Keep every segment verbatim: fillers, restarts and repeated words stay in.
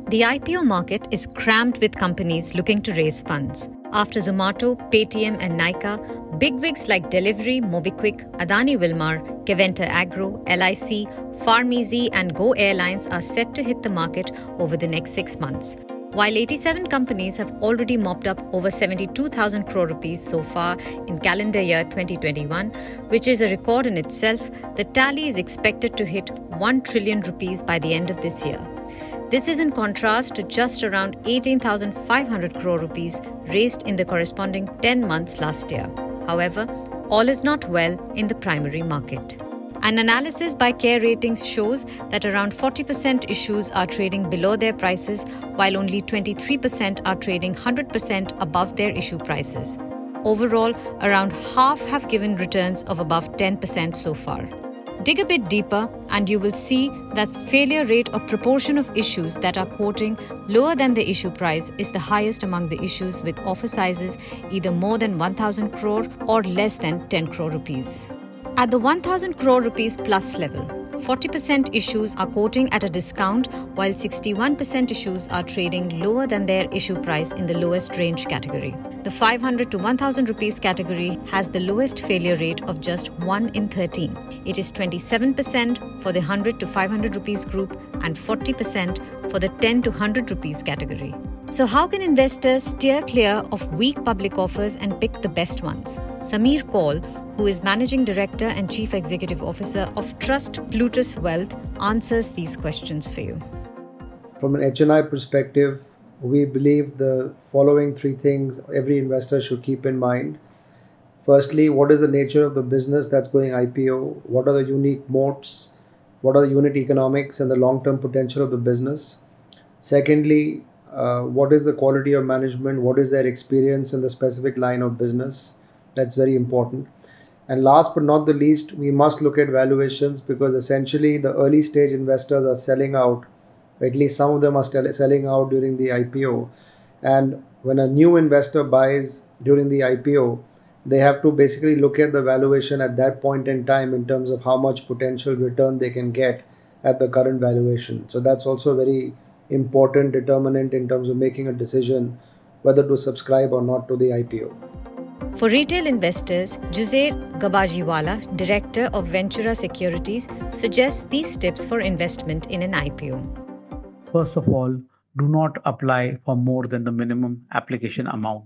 The I P O market is crammed with companies looking to raise funds. After Zomato, Paytm and Nykaa, bigwigs like Delhivery, MobiKwik, Adani Wilmar, Keventer Agro, L I C, PharmEasy and Go Airlines are set to hit the market over the next six months. While eighty-seven companies have already mopped up over seventy-two thousand crore rupees so far in calendar year twenty twenty-one, which is a record in itself, the tally is expected to hit one trillion rupees by the end of this year. This is in contrast to just around eighteen thousand five hundred crore rupees raised in the corresponding ten months last year. However, all is not well in the primary market. An analysis by Care Ratings shows that around forty percent issues are trading below their prices, while only twenty-three percent are trading one hundred percent above their issue prices. Overall, around half have given returns of above ten percent so far. Dig a bit deeper and you will see that failure rate or proportion of issues that are quoting lower than the issue price is the highest among the issues with offer sizes either more than one thousand crore or less than ten crore rupees. At the one thousand crore rupees plus level, forty percent issues are quoting at a discount while sixty-one percent issues are trading lower than their issue price in the lowest range category. The five hundred to one thousand rupees category has the lowest failure rate of just one in thirteen. It is twenty-seven percent for the one hundred to five hundred rupees group and forty percent for the ten to one hundred rupees category. So how can investors steer clear of weak public offers and pick the best ones? Sameer Kaul, who is Managing Director and Chief Executive Officer of Trust Plutus Wealth, answers these questions for you. From an H N I perspective, we believe the following three things every investor should keep in mind. Firstly, what is the nature of the business that's going I P O? What are the unique moats? What are the unit economics and the long-term potential of the business? Secondly, uh, what is the quality of management? What is their experience in the specific line of business? That's very important. And last but not the least, we must look at valuations because essentially the early stage investors are selling out. At least some of them are still selling out during the I P O. And when a new investor buys during the I P O, they have to basically look at the valuation at that point in time in terms of how much potential return they can get at the current valuation. So that's also a very important determinant in terms of making a decision whether to subscribe or not to the I P O. For retail investors, Juzair Gabajiwala, Director of Ventura Securities, suggests these tips for investment in an I P O. First of all, do not apply for more than the minimum application amount.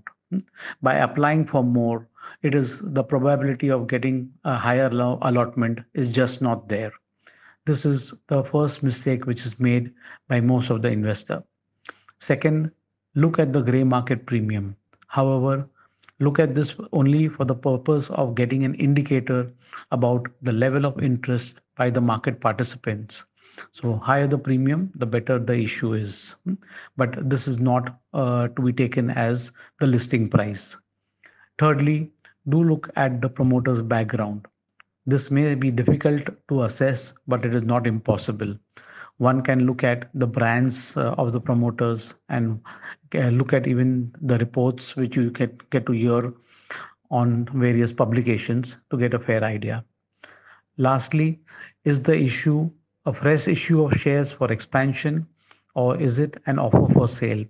By applying for more, it is the probability of getting a higher allotment is just not there. This is the first mistake which is made by most of the investor. Second, look at the gray market premium. However, look at this only for the purpose of getting an indicator about the level of interest by the market participants. So higher the premium, the better the issue is. But this is not uh, to be taken as the listing price. Thirdly, do look at the promoter's background. This may be difficult to assess, but it is not impossible. One can look at the brands uh, of the promoters and uh, look at even the reports which you get, get to hear on various publications to get a fair idea. Lastly, is the issue a fresh issue of shares for expansion or is it an offer for sale?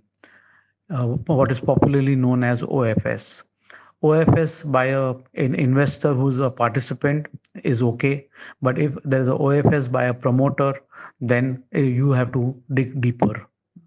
Uh, what is popularly known as O F S. O F S by a, an investor who's a participant is okay, but if there's a O F S by a promoter, then uh, you have to dig deeper.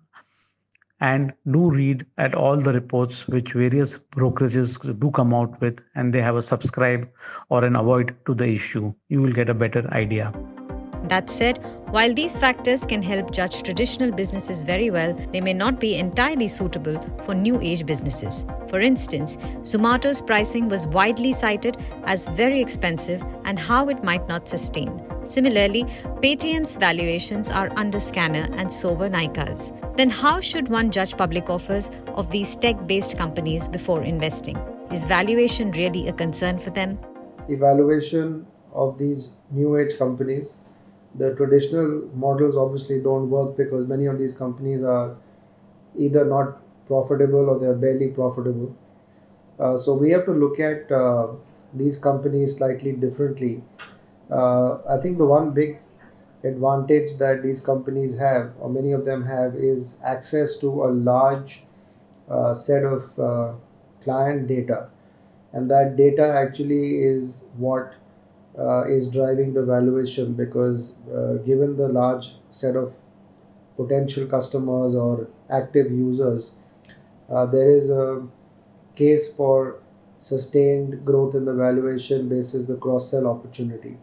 And do read at all the reports which various brokerages do come out with, and they have a subscribe or an avoid to the issue. You will get a better idea. That said, while these factors can help judge traditional businesses very well, they may not be entirely suitable for new age businesses. For instance, Zomato's pricing was widely cited as very expensive and how it might not sustain. Similarly, Paytm's valuations are under scanner and so were Nykaa's. Then how should one judge public offers of these tech-based companies before investing? Is valuation really a concern for them? Evaluation of these new age companies. The traditional models obviously don't work because many of these companies are either not profitable or they're barely profitable. Uh, so we have to look at uh, these companies slightly differently. Uh, I think the one big advantage that these companies have, or many of them have, is access to a large uh, set of uh, client data. And that data actually is what uh, is driving the valuation, because uh, given the large set of potential customers or active users, uh, there is a case for sustained growth in the valuation basis the cross-sell opportunity.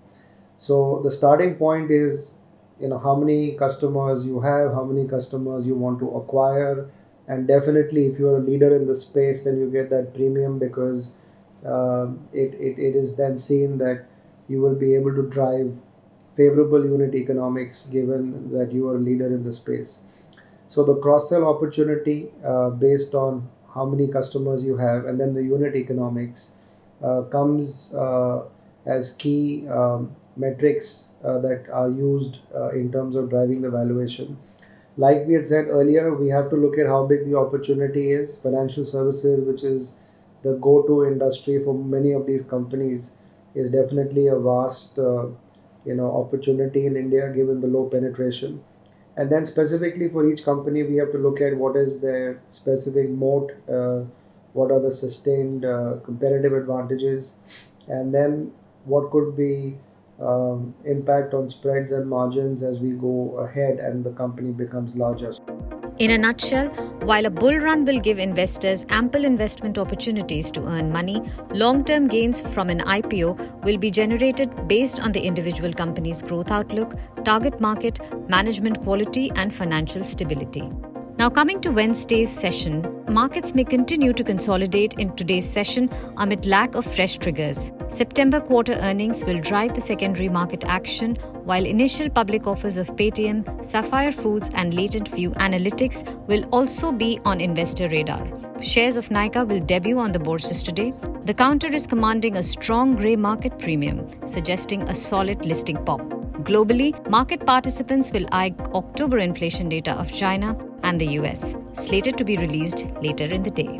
So the starting point is, you know, how many customers you have, how many customers you want to acquire, and definitely if you are a leader in the space, then you get that premium, because uh, it, it, it is then seen that you will be able to drive favorable unit economics given that you are a leader in the space. So the cross-sell opportunity uh, based on how many customers you have, and then the unit economics uh, comes uh, as key um, metrics uh, that are used uh, in terms of driving the valuation. Like we had said earlier, we have to look at how big the opportunity is. Financial services, which is the go-to industry for many of these companies, is definitely a vast uh, you know opportunity in India given the low penetration. And then specifically for each company, we have to look at what is their specific moat, uh, what are the sustained uh, competitive advantages, and then what could be um, impact on spreads and margins as we go ahead and the company becomes larger. In a nutshell, while a bull run will give investors ample investment opportunities to earn money, long-term gains from an I P O will be generated based on the individual company's growth outlook, target market, management quality, and financial stability. Now coming to Wednesday's session, markets may continue to consolidate in today's session amid lack of fresh triggers. September quarter earnings will drive the secondary market action, while initial public offers of Paytm, Sapphire Foods and Latent View Analytics will also be on investor radar. Shares of Nykaa will debut on the bourses today. The counter is commanding a strong grey market premium, suggesting a solid listing pop. Globally, market participants will eye October inflation data of China and the U S, slated to be released later in the day.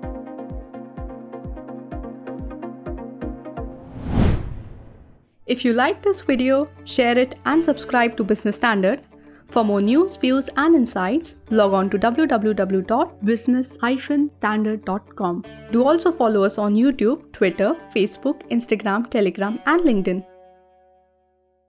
If you like this video, share it and subscribe to Business Standard. For more news, views and insights, log on to w w w dot business dash standard dot com. Do also follow us on YouTube, Twitter, Facebook, Instagram, Telegram and LinkedIn.